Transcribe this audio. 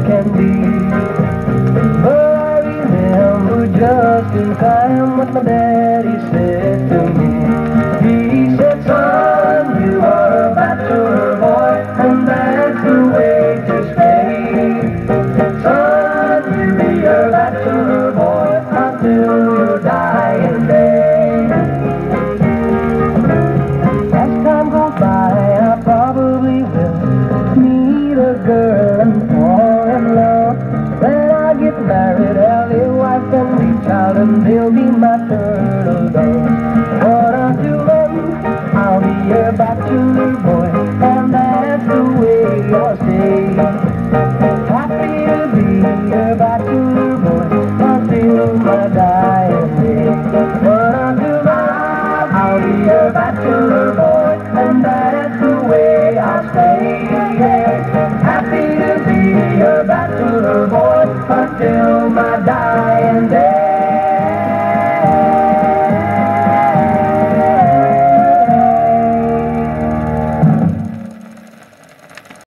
can be. But I remember just in time what my daddy said to me. He said, son, you are a bachelor boy, and that's the way to stay. Son, you be a bachelor boy until your dying day. As time goes by, I probably will meet a girl and fall in love. When I get married, have a wife and a child, and they'll be my turtle doves. But until then, I'll be a bachelor boy, and that's the way I'll stay. Happy to be a bachelor boy until my dying day. But until then, I'll be a bachelor boy, and that's the way I'll stay. Happy to be a bachelor boy until my dying day.